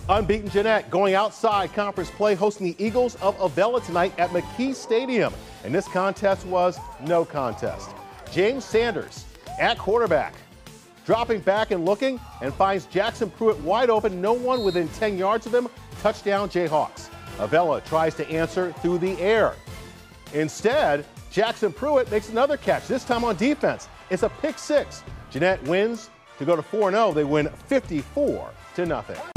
Unbeaten Jeannette going outside conference play, hosting the Eagles of Avella tonight at McKee Stadium. And this contest was no contest. James Sanders at quarterback, dropping back and looking, and finds Jackson Pruitt wide open, no one within 10 yards of him. Touchdown Jayhawks. Avella tries to answer through the air. Instead, Jackson Pruitt makes another catch, this time on defense. It's a pick six. Jeannette wins to go to 4-0. They win 54-0.